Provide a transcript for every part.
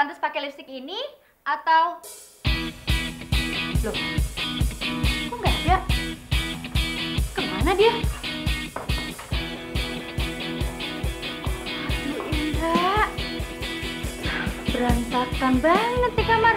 pantas pakai lipstik ini atau... Loh, kok nggak ada? Kemana dia? Aduh, Indra. Berantakan banget di kamar.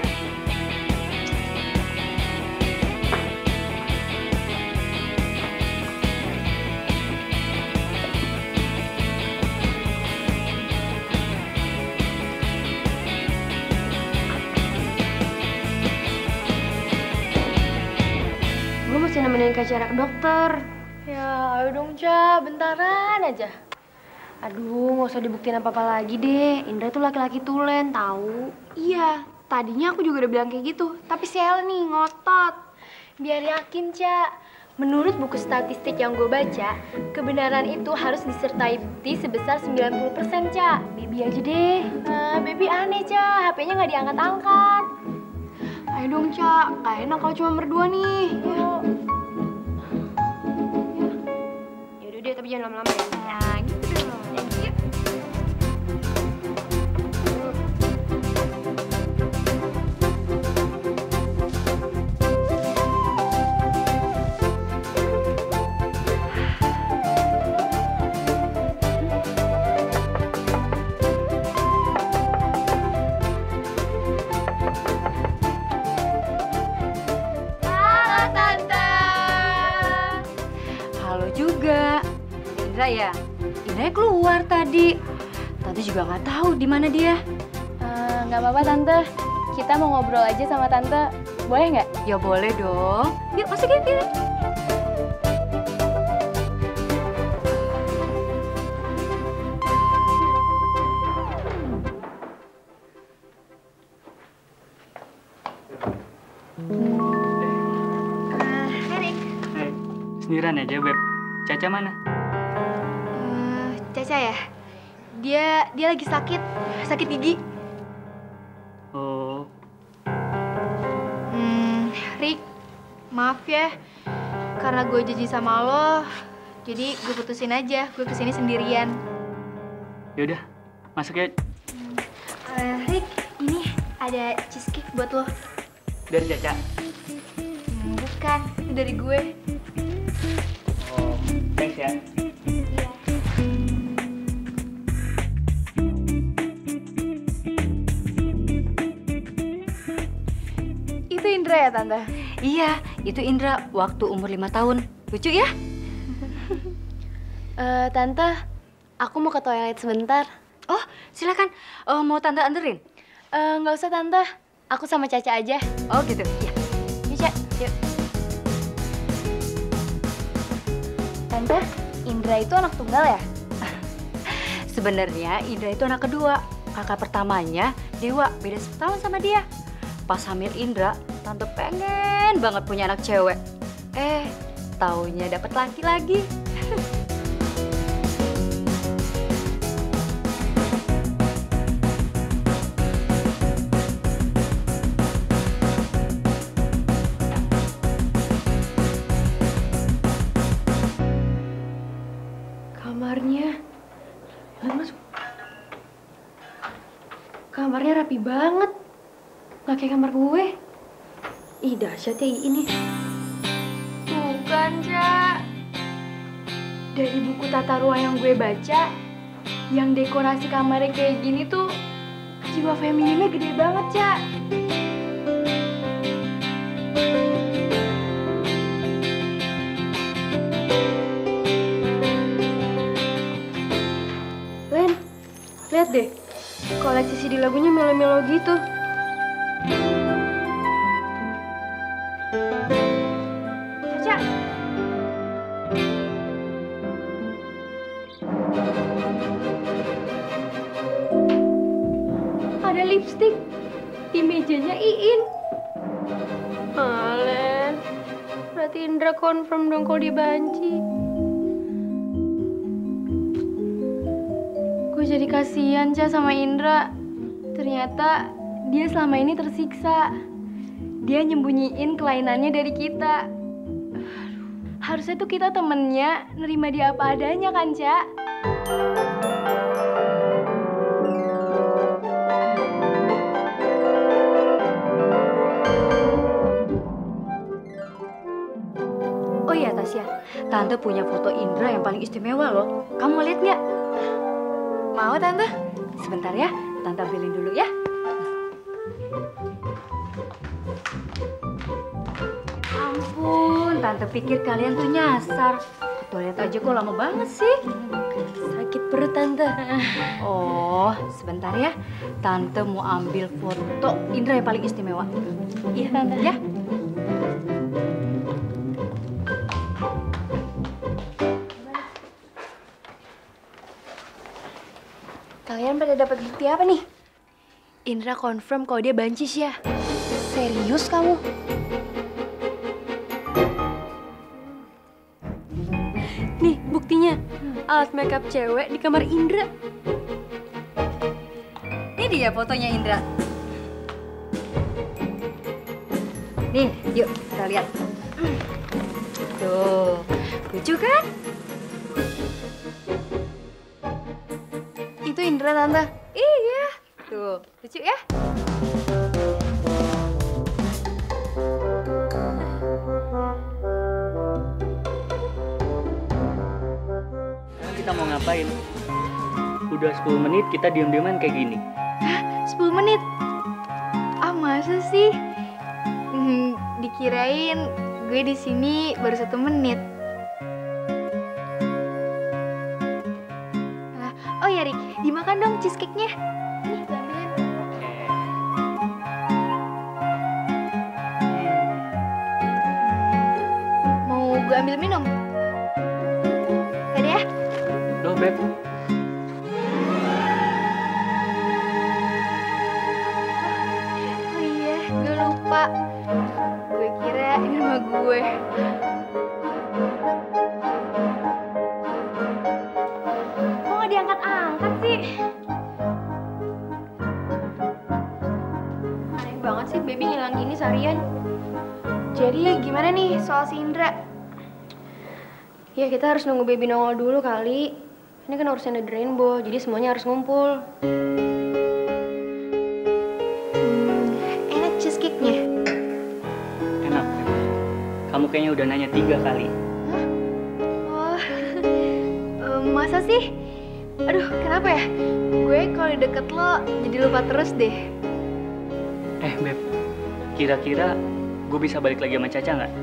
Gue mesti nemenin Kak Cara ke dokter. Ya, ayo dong, Ca. Bentaran aja. Aduh, nggak usah dibuktiin apa-apa lagi deh. Indra tuh laki-laki tulen, tahu? Iya, tadinya aku juga udah bilang kayak gitu. Tapi si Ella nih ngotot. Biar yakin, Ca. Menurut buku statistik yang gue baca, kebenaran itu harus disertai bukti sebesar 90%, Ca. Baby aja deh. Baby aneh, Ca. HP-nya nggak diangkat-angkat. Ayo dong, Ca. Gak enak kalau cuma berdua nih. Yuk. Yaudah deh, tapi jangan lama-lama ya. Nah, gitu dong. Yuk. Halo, Tante. Halo juga. Indra ya? Indra keluar tadi. Tante juga nggak tahu di mana dia. Nggak apa-apa, Tante. Kita mau ngobrol aja sama Tante. Boleh nggak? Ya boleh dong. Yuk masuk ya, yuk. Erik. Hai, sendirian aja, Beb. Caca mana? Caca ya? Dia lagi sakit gigi. Oh, Rik, maaf ya. Karena gue janji sama lo, jadi gue putusin aja. Gue kesini sendirian. yaudah, masuk ya. Rik, ini ada cheesecake buat lo. Dari Caca. Bukan, itu dari gue. Oh, thanks ya. Itu Indra ya, Tante? Iya, itu Indra waktu umur 5 tahun. Lucu ya? Tante, aku mau ke toilet sebentar. Oh, silakan. Mau Tante anterin? Nggak usah, Tante. Aku sama Caca aja. Oh gitu. Iya. Yuk, Ca. Yuk. Tante, Indra itu anak tunggal ya? Sebenarnya Indra itu anak kedua. Kakak pertamanya Dewa, beda setahun sama dia. Pas hamil Indra, Tante pengen banget punya anak cewek. Taunya dapet laki lagi. Kamarnya. Masuk. Kamarnya rapi banget. Nggak kayak kamar gue. Ih, dahsyat ya ini. Bukan, Ca. Dari buku tata ruang yang gue baca, yang dekorasi kamarnya kayak gini tuh jiwa femininnya gede banget, Ca. Len, lihat deh. Koleksi CD lagunya melo-melo gitu. Caca. Ada lipstik di mejanya Iin. Len, berarti Indra confirm dong kalau dia banci. Gue jadi kasihan, Ca, sama Indra. Ternyata dia selama ini tersiksa. Dia nyembunyiin kelainannya dari kita. Harusnya tuh kita temennya, nerima dia apa adanya kan, Ca? Oh iya Tasya, Tante punya foto Indra yang paling istimewa loh. Kamu mau lihat nggak? Mau Tante? Sebentar ya, Tante ambilin dulu ya. Ampun, Tante pikir kalian tuh nyasar. Ke toilet aja kok lama banget sih. Sakit perut Tante. Oh, sebentar ya. Tante mau ambil foto Indra yang paling istimewa. Iya Tante. Ya. Kalian pada dapat bukti apa nih? Indra confirm kalau dia bancis ya. Serius kamu? Nih buktinya. Alat makeup cewek di kamar Indra. Ini dia fotonya Indra. Nih, yuk kita lihat. Tuh, lucu kan? Itu Indra Tante. Iya. Tuh, lucu ya? Sekarang kita mau ngapain? Udah 10 menit kita diem-dieman kayak gini. 10 menit. Ah masa sih? Dikirain gue di sini baru 1 menit. Oh ya Rik, dimakan dong cheesecake-nya. Nih, gue ambilin. Mau gue ambil minum? Tadi ya? Loh, Beb. Oh iya, gue lupa. Gue kira ini rumah gue. Kok nggak diangkat-angkat sih? Aneh banget sih Baby ngilang gini seharian. Jadi gimana nih soal si Indra? Ya kita harus nunggu Baby nongol dulu kali. Ini kan urusan The Rainbow, jadi semuanya harus ngumpul. Enak cheesecake-nya. Enak, Beb. Kamu kayaknya udah nanya 3 kali. Oh, masa sih? Aduh, kenapa ya? Gue kalau di deket lo jadi lupa terus deh. Beb. Kira-kira gue bisa balik lagi sama Caca nggak?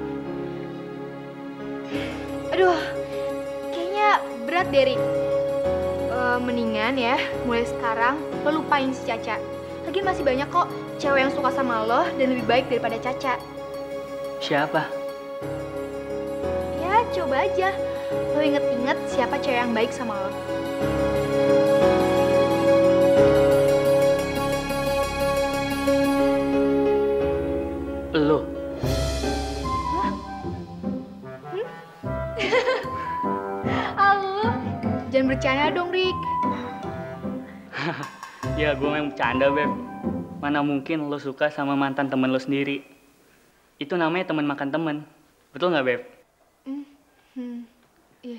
Aduh, kayaknya berat deh, Rik. Mendingan ya, mulai sekarang lo lupain si Caca. Lagi masih banyak kok cewek yang suka sama lo dan lebih baik daripada Caca. Siapa? Ya, coba aja. Lo inget-inget siapa cewek yang baik sama lo. Lo. Halo, jangan bercanda dong, Rik. Ya, gue memang bercanda, Beb. Mana mungkin lo suka sama mantan temen lo sendiri. Itu namanya teman makan temen. Betul nggak, Beb? Iya.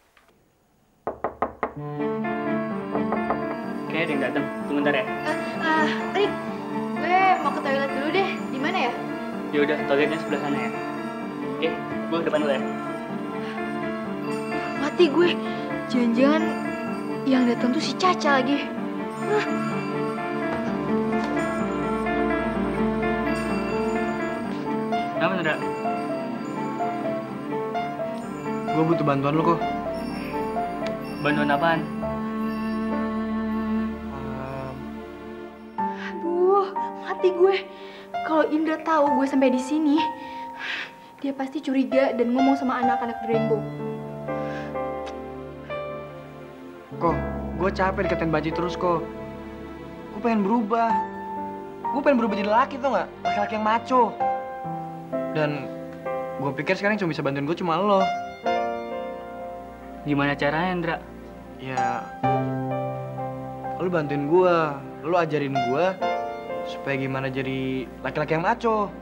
Kayaknya ada yang datang. Tunggu bentar ya. Rik, gue mau ke toilet dulu deh. Di mana ya? Ya udah, toiletnya sebelah sana ya. Gue ke depan dulu ya. Mati gue. Jangan-jangan yang datang tuh si Caca lagi. Kenapa, Nara? Gue butuh bantuan lo kok. Bantuan apaan? Aduh, mati gue. Kalau Indra tahu gue sampai di sini, dia pasti curiga dan ngomong sama anak-anak The Rainbow. Kok, gue capek dikatain banci terus kok. Gue pengen berubah. Gue pengen berubah jadi laki tau gak? Laki-laki yang maco. Dan gue pikir sekarang yang cuma bisa bantuin gue cuma lo. Gimana caranya, Indra? Ya, lo bantuin gue. Lo ajarin gue supaya gimana jadi laki-laki yang maco.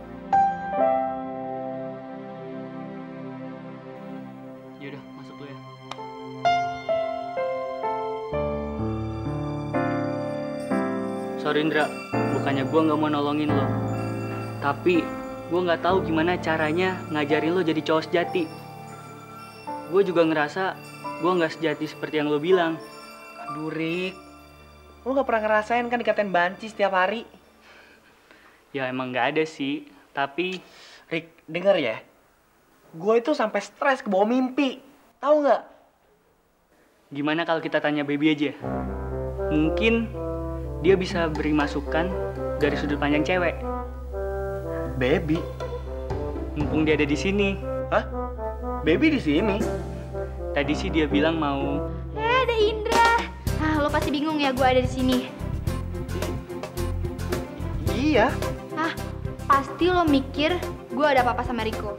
Yaudah, masuk dulu ya. Sorry, Indra. Bukannya gue nggak mau nolongin lo. Tapi gue nggak tahu gimana caranya ngajarin lo jadi cowok sejati. Gue juga ngerasa gue nggak sejati seperti yang lo bilang. Aduh, Rik. Lu gak pernah ngerasain kan dikatain banci setiap hari? Ya emang nggak ada sih, tapi Rik, denger ya. Gue itu sampai stres ke bawah mimpi. Tahu nggak? gimana kalau kita tanya Baby aja? Mungkin dia bisa beri masukan dari sudut pandang cewek. Baby? Mumpung dia ada di sini. Hah? Baby di sini? Tadi sih dia bilang mau. Ada Indra. Ah, lo pasti bingung ya gue ada di sini. Iya. Ah, pasti lo mikir gue ada apa-apa sama Riko.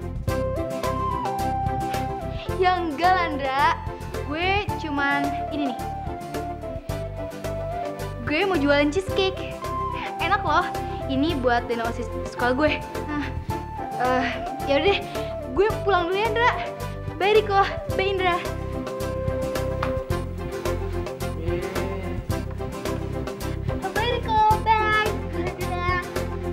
Ya enggak, Landra. Gue cuman ini nih. Gue mau jualan cheesecake. Enak loh. Ini buat dana OSIS sekolah gue. Ya udah deh. Gue pulang dulu ya, Indra. Bye Riko, bye Indra. Bye Riko, bye. Dadah.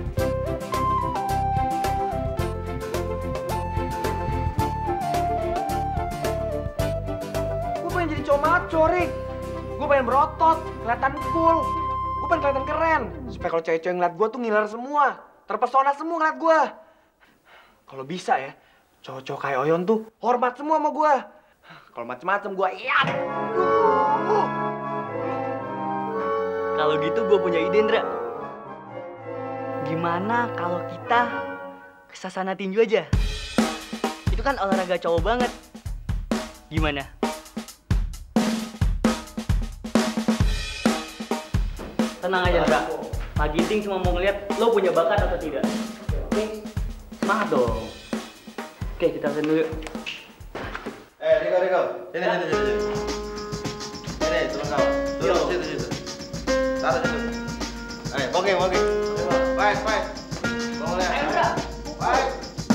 Gue pengen jadi cowok maco, Rik. Gue pengen berotot, kelihatan cool. Gue pengen kelihatan keren. Supaya kalau cewek-cewek ngeliat gue tuh ngiler semua. Terpesona semua ngeliat gue. Kalau bisa ya, cowok-cowok kayak Oyon tuh hormat semua sama gue. Kalau macem-macem gue iat. Kalau gitu gue punya ide, Indra. Gimana kalau kita ke Sasana tinju aja? Itu kan olahraga cowok banget. Gimana? Tenang aja, Indra. Pak Ginting cuma mau ngeliat lo punya bakat atau tidak. Oke? Semangat dong. Oke, kita latihan dulu yuk. Riko. Sini. Ini, turun kau. Turun, situ. Taruh situ. Walking. Baik. Bangun ya. Ayo, Bra. Baik.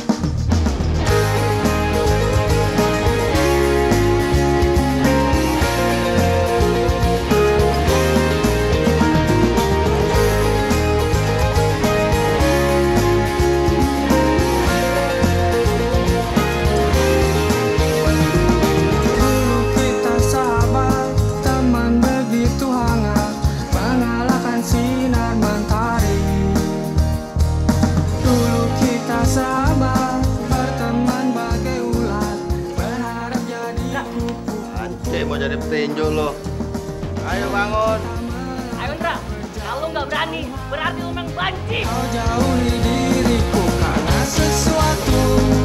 Mau jadi petinju lo. Ayo bangun. Ayo, Indra. Kalau nggak berani, berarti lo main banci. Kau jauhi diriku karena sesuatu